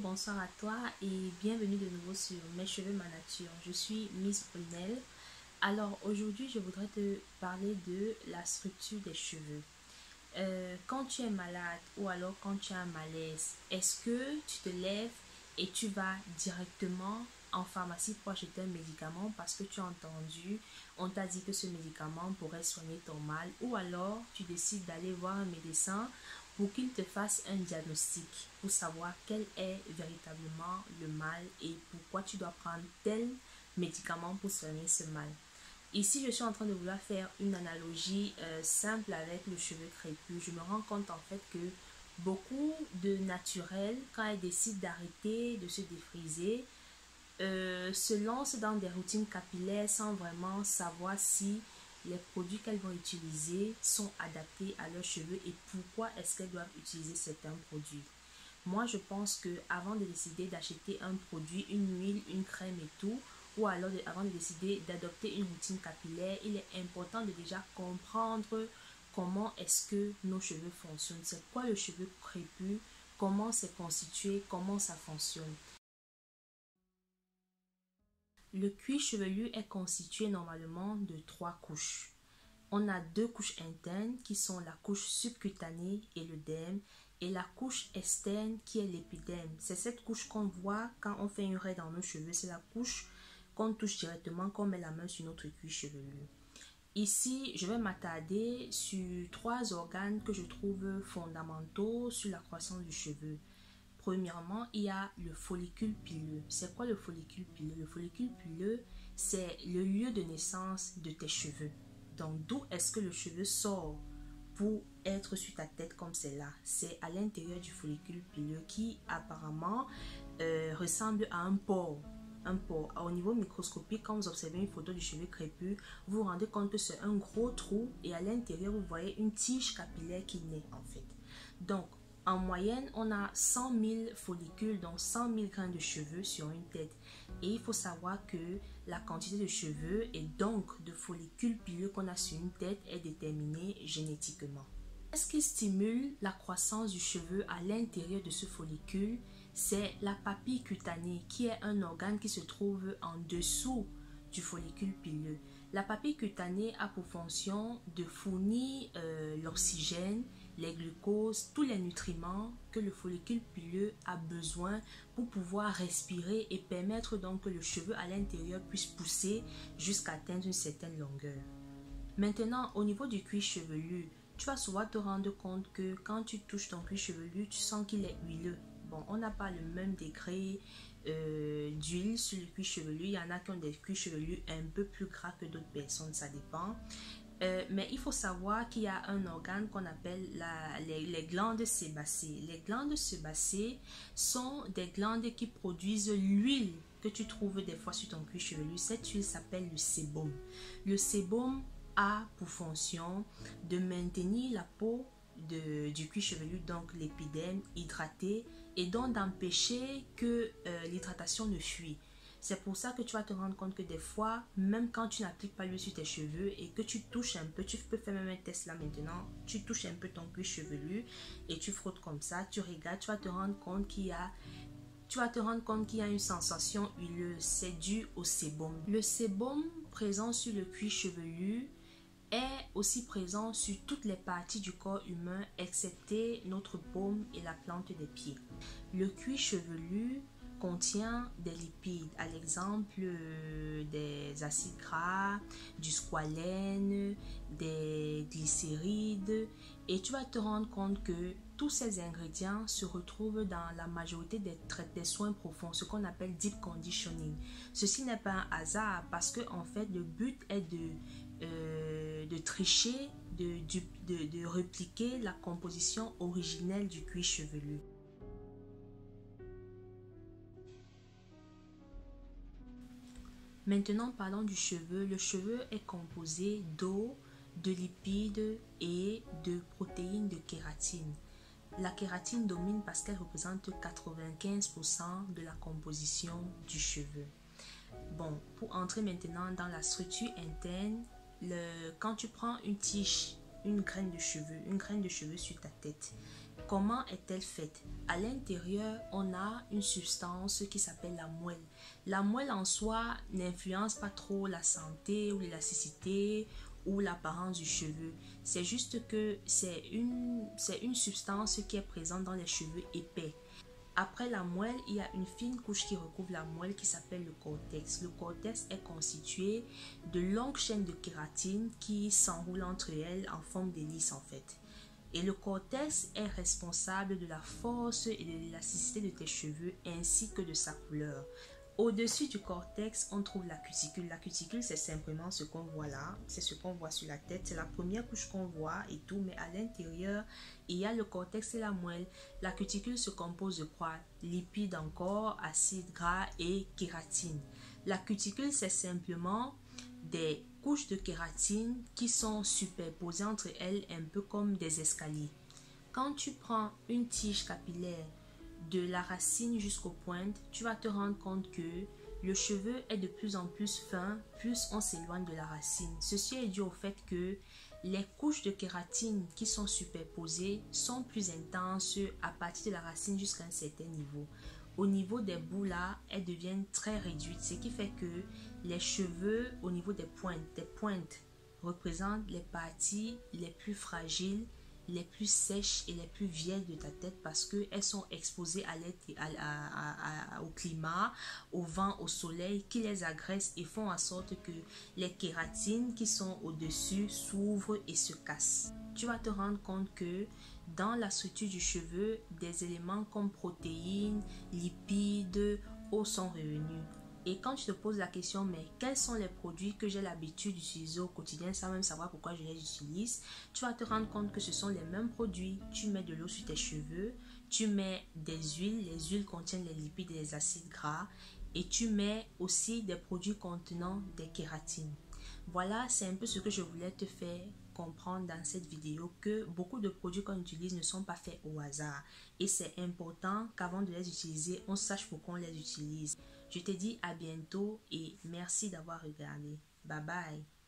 bonsoir à toi et bienvenue de nouveau sur Mes cheveux, ma nature. Je suis Miss Brunel. Alors aujourd'hui, je voudrais te parler de la structure des cheveux. Quand tu es malade ou alors quand tu as un malaise, est-ce que tu te lèves et tu vas directement en pharmacie pour acheter un médicament parce que tu as entendu, on t'a dit que ce médicament pourrait soigner ton mal, ou alors tu décides d'aller voir un médecin pour qu'il te fasse un diagnostic pour savoir quel est véritablement le mal et pourquoi tu dois prendre tel médicament pour soigner ce mal. Ici, je suis en train de vouloir faire une analogie simple avec le cheveu crépus. Je me rends compte en fait que beaucoup de naturels, quand elles décident d'arrêter de se défriser, se lancent dans des routines capillaires sans vraiment savoir si les produits qu'elles vont utiliser sont adaptés à leurs cheveux et pourquoi est-ce qu'elles doivent utiliser certains produits. Moi, je pense que avant de décider d'acheter un produit, une huile, une crème et tout, ou alors avant de décider d'adopter une routine capillaire, il est important de déjà comprendre comment est-ce que nos cheveux fonctionnent. C'est quoi le cheveu crépus, comment c'est constitué, comment ça fonctionne. Le cuir chevelu est constitué normalement de 3 couches. On a 2 couches internes qui sont la couche subcutanée et le derme, et la couche externe qui est l'épiderme. C'est cette couche qu'on voit quand on fait une raie dans nos cheveux. C'est la couche qu'on touche directement, qu'on met la main sur notre cuir chevelu. Ici, je vais m'attarder sur 3 organes que je trouve fondamentaux sur la croissance du cheveu. Premièrement, il y a le follicule pileux. C'est quoi le follicule pileux? Le follicule pileux, c'est le lieu de naissance de tes cheveux. Donc, d'où est-ce que le cheveu sort pour être sur ta tête comme c'est là? C'est à l'intérieur du follicule pileux qui apparemment ressemble à un pore. Un pore. Au niveau microscopique, quand vous observez une photo du cheveu crépus, vous vous rendez compte que c'est un gros trou et à l'intérieur, vous voyez une tige capillaire qui naît en fait. Donc, en moyenne, on a 100 000 follicules, donc 100 000 grains de cheveux sur une tête. Et il faut savoir que la quantité de cheveux et donc de follicules pileux qu'on a sur une tête est déterminée génétiquement. Qu'est-ce qui stimule la croissance du cheveu à l'intérieur de ce follicule? C'est la papille cutanée, qui est un organe qui se trouve en dessous du follicule pileux. La papille cutanée a pour fonction de fournir l'oxygène, les glucoses, tous les nutriments que le follicule pileux a besoin pour pouvoir respirer et permettre donc que le cheveu à l'intérieur puisse pousser jusqu'à atteindre une certaine longueur. Maintenant, au niveau du cuir chevelu, tu vas souvent te rendre compte que quand tu touches ton cuir chevelu, tu sens qu'il est huileux. Bon, on n'a pas le même degré d'huile sur le cuir chevelu. Il y en a qui ont des cuirs chevelus un peu plus gras que d'autres personnes, ça dépend. Mais il faut savoir qu'il y a un organe qu'on appelle les glandes sébacées. Les glandes sébacées sont des glandes qui produisent l'huile que tu trouves des fois sur ton cuir chevelu. Cette huile s'appelle le sébum. Le sébum a pour fonction de maintenir la peau du cuir chevelu, donc l'épiderme, hydraté et donc d'empêcher que l'hydratation ne fuit. C'est pour ça que tu vas te rendre compte que des fois, même quand tu n'appliques pas l'huile sur tes cheveux et que tu touches un peu, tu peux faire même un test là maintenant, tu touches un peu ton cuir chevelu et tu frottes comme ça, tu regardes, tu vas te rendre compte qu'il y a une sensation huileuse. C'est dû au sébum. Le sébum présent sur le cuir chevelu est aussi présent sur toutes les parties du corps humain excepté notre paume et la plante des pieds. Le cuir chevelu contient des lipides, à l'exemple des acides gras, du squalène, des glycérides, et tu vas te rendre compte que tous ces ingrédients se retrouvent dans la majorité des soins profonds, ce qu'on appelle deep conditioning. Ceci n'est pas un hasard parce que en fait le but est de tricher, de répliquer la composition originelle du cuir chevelu. Maintenant, parlons du cheveu. Le cheveu est composé d'eau, de lipides et de protéines de kératine. La kératine domine parce qu'elle représente 95% de la composition du cheveu. Bon, pour entrer maintenant dans la structure interne, quand tu prends une tige, une graine de cheveux sur ta tête, Comment est-elle faite? À l'intérieur, on a une substance qui s'appelle la moelle. La moelle en soi n'influence pas trop la santé ou l'élasticité ou l'apparence du cheveu. C'est juste que c'est une substance qui est présente dans les cheveux épais. Après la moelle, il y a une fine couche qui recouvre la moelle qui s'appelle le cortex. Le cortex est constitué de longues chaînes de kératine qui s'enroulent entre elles en forme d'hélice en fait. Et le cortex est responsable de la force et de l'élasticité de tes cheveux ainsi que de sa couleur. Au-dessus du cortex, on trouve la cuticule. La cuticule, c'est simplement ce qu'on voit là. C'est ce qu'on voit sur la tête. C'est la première couche qu'on voit et tout. Mais à l'intérieur, il y a le cortex et la moelle. La cuticule se compose de quoi? Lipides encore, acides gras et kératine. La cuticule, c'est simplement des couches de kératine qui sont superposées entre elles un peu comme des escaliers. Quand tu prends une tige capillaire de la racine jusqu'aux pointes, tu vas te rendre compte que le cheveu est de plus en plus fin, plus on s'éloigne de la racine. Ceci est dû au fait que les couches de kératine qui sont superposées sont plus intenses à partir de la racine jusqu'à un certain niveau. Au niveau des bouts là, elles deviennent très réduites, ce qui fait que les cheveux au niveau des pointes représentent les parties les plus fragiles, les plus sèches et les plus vieilles de ta tête parce qu'elles sont exposées au climat, au vent, au soleil qui les agresse et font en sorte que les kératines qui sont au-dessus s'ouvrent et se cassent. Tu vas te rendre compte que dans la structure du cheveu, des éléments comme protéines, lipides, eau sont revenus. Et quand tu te poses la question, mais quels sont les produits que j'ai l'habitude d'utiliser au quotidien sans même savoir pourquoi je les utilise, tu vas te rendre compte que ce sont les mêmes produits. Tu mets de l'eau sur tes cheveux, tu mets des huiles, les huiles contiennent les lipides et les acides gras, et tu mets aussi des produits contenant des kératines. Voilà, c'est un peu ce que je voulais te faire comprendre dans cette vidéo, que beaucoup de produits qu'on utilise ne sont pas faits au hasard. Et c'est important qu'avant de les utiliser, on sache pourquoi on les utilise. Je te dis à bientôt et merci d'avoir regardé. Bye bye.